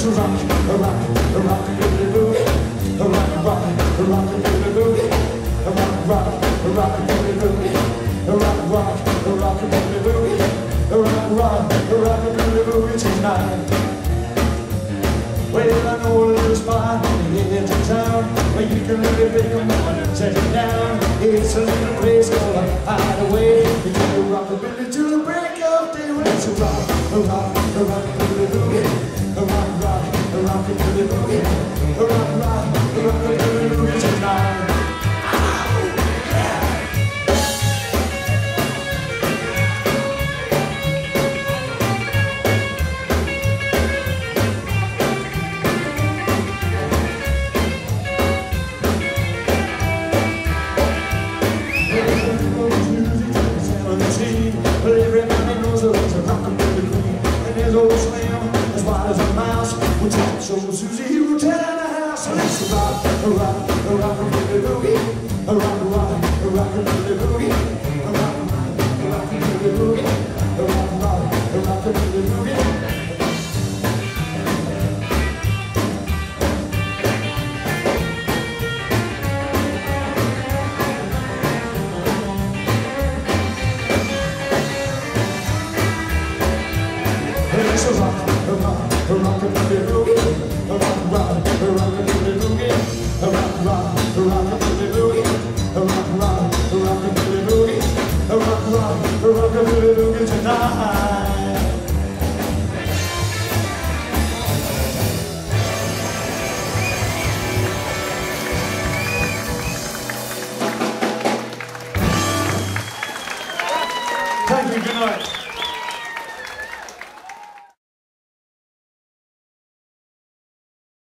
let's rock, rockabilly boogie, rockabilly boogie, rockabilly boogie, rockabilly boogie, rockabilly boogie tonight. Well, I know a little spot on the edge of town where you can really pick 'em up and take 'em down. It's a little place called a Hideaway. You can do rockabilly till the break of day. Well, let's rock, rockabilly boogie, rockabilly boogie, rockabilly boogie tonight. Well, everybody knows that it's a rockabilly queen, and there's old Slim, as wide as a mouse, will talk so Susie, he will tell in the house. So let's rock, rockabilly boogie, rockabilly boogie, rockabilly boogie, rockabilly boogie. Let's rock, rockabilly boogie, rockabilly boogie, rockabilly boogie, rockabilly boogie, rockabilly boogie tonight. Thank you, good night.